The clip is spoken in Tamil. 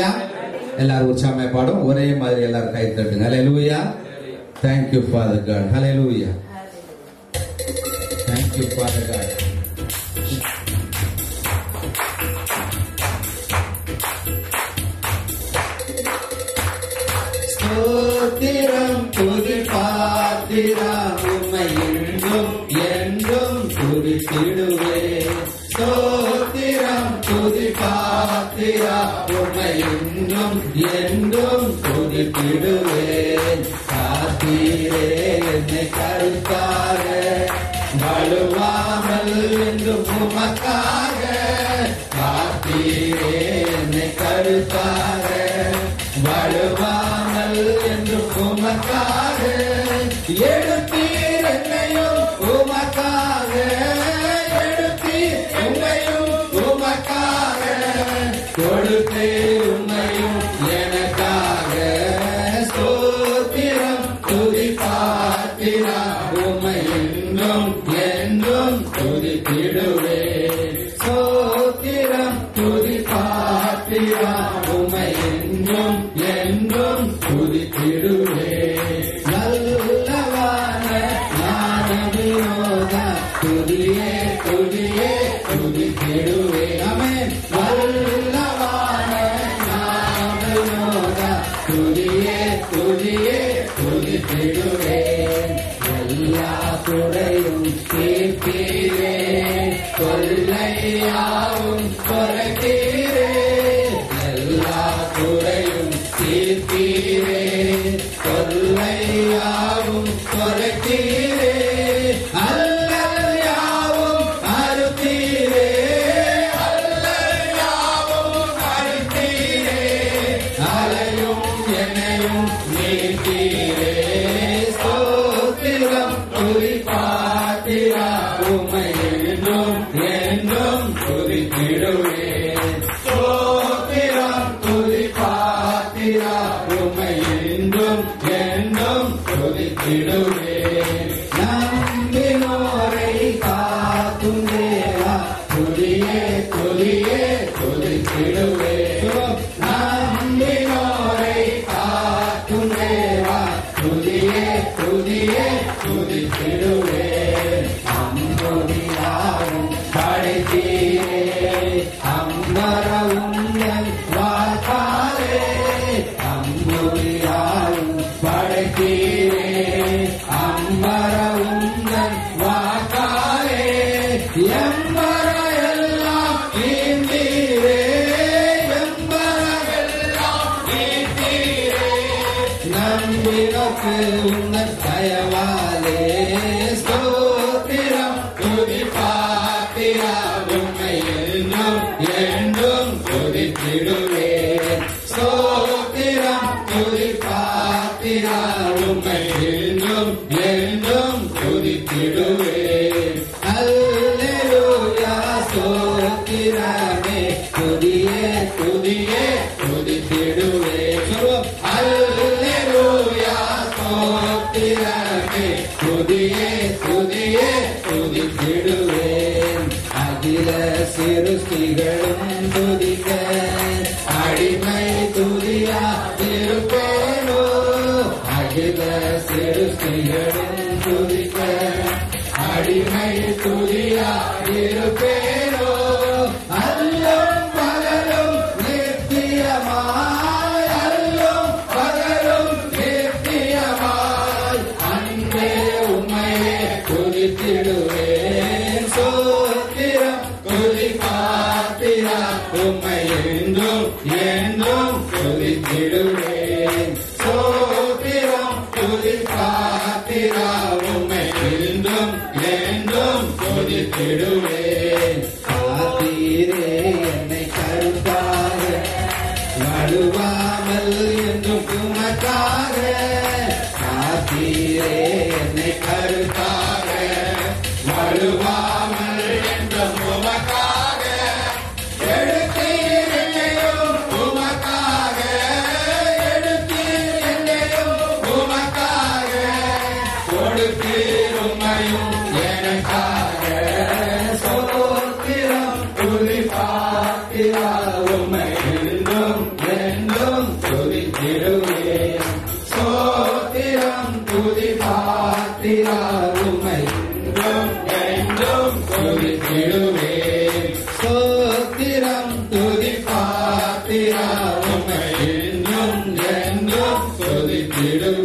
எல்லாரும் உற்சாகமா பாடும். ஒரே மாதிரி எல்லாரும் கை தட்டுங்க. ஹல்லேலூயா. Thank you Father God. Hallelujah. Thank you Father God. Shothiram Thuthi Paathiraa Ummai endum துதித்திடுவே. Shothiram Thuthi Paathiraa Ummai endum துதித்திடுவே. காத்தீரே என்னை கருத்தாக, வலுவாமல் என்றும் உமக்காக. காத்தீரே என்னை கருத்தாக, வலுவாமல் என்றும் உமக்காக. எடுத்தீர் என்னையும் உமக்காக, எடுத்தீர் உம்மையும் உமக்காக. கொடுத்தீர் உம்மையும் எனக்காக. ஸ்தோத்திரம் துதி பாத்திரா உம்மை என்றும் துதித்திடுவே. ஸ்தோத்திரம் துதி பாத்திரா உம்மை என்றும் துதித்திடுவே. நல்லவான ஞானவினோத துதியே துதியே துதித்திடுவே. ஆமென். நல்லவான ஞானவினோத துதியே துதியே துதித்திடுவே. எல்லா துறையும் தீர்த்தீரே, கொள்ளையாவும் குறைத்தீரே. எல்லா துறையும் தீர்த்தீரே, கொள்ளையாவும் குறைத்தீரே. அல்லல்யாவும் அறுத்தீரே, அல்லல்யாவும் அறுத்தீரே. அலையும் என்னையும் நீட்டீரே. ஸ்தோத்திரம் துதி பாத்திரா உம்மை என்றும் துதித்திடுவே. ஸ்தோத்திரம் துதி பாத்திரா உம்மை என்றும் துதித்திடுவே. நம்பினோரை காக்கும் தேவா துதியே துதியே துதித்திடுவே. நம்பினோரை காக்கும் தேவா துதியே துதியே துதித்திடுவே. அம்பொடியாரும் படைத்தீரே, அம்பரவுங்கள் வாக்காரே. அம்பொடியாரும் படைத்தீரே, அம்பரவுங்கள் வாக்காரே. எம்பர எல்லாம் நீந்தீரே, எம்பரெல்லாம் நீந்தீரே. நம்பினோக்கு உங்கள் தயவாலே. ஸ்தோத்திரம் துதி பாத்திரா உம்மை என்றும் துதித்திடுவே. ஸ்தோத்திரம் துதி பாத்திரா உம்மை என்றும் துதித்திடுவே. அல்லேலூயா. ஸ்தோத்திரமே துதியே துதியே துதித்திடுவே. அல்லேலூயா. ஸ்தோத்திரமே துதியே துதியே துதித்திடுவே. அகில சிருஷ்டிகளும் துதிக்க, அடிமை துதியா இருப்பேனோ. அகில சிருஷ்டிகளும் துதிக்க, அடிமை துதியா இருப்பேனோ. அல்லும் பகலும் நித்தியமாய், அல்லும் பகலும் நித்தியமாய். அன்பே உம்மையே துதித்திடுவேன். ஸ்தோத்திரம் துதி பாத்திரா உம்மை என்றும் துதித்திடுவேன். ஸ்தோத்திரம் துதி பாத்திரா உம்மை என்றும் துதித்திடுவேன். காத்தீரே என்னை கருத்தாக, வலுவாமல் என்றும் உமக்காக. காத்தீரே என்னை கருத்தாக, வலுவாமல் என்றும் உமக்காக. எடுத்தீர் என்னையும் உமக்காக, எடுத்தீர் என்னையும் உமக்காக. கொடுத்தீர் உம்மையும் எனக்காக. ஸ்தோத்திரம் துதி பாத்திரா உம்மை என்றும் துதி பாத்திரா உம்மை என்றும் என்றும் துதித்திடுவேன். ஸ்தோத்திரம் துதி பாத்திரா உம்மை என்றும் என்றும் துதித்திடுவேன்.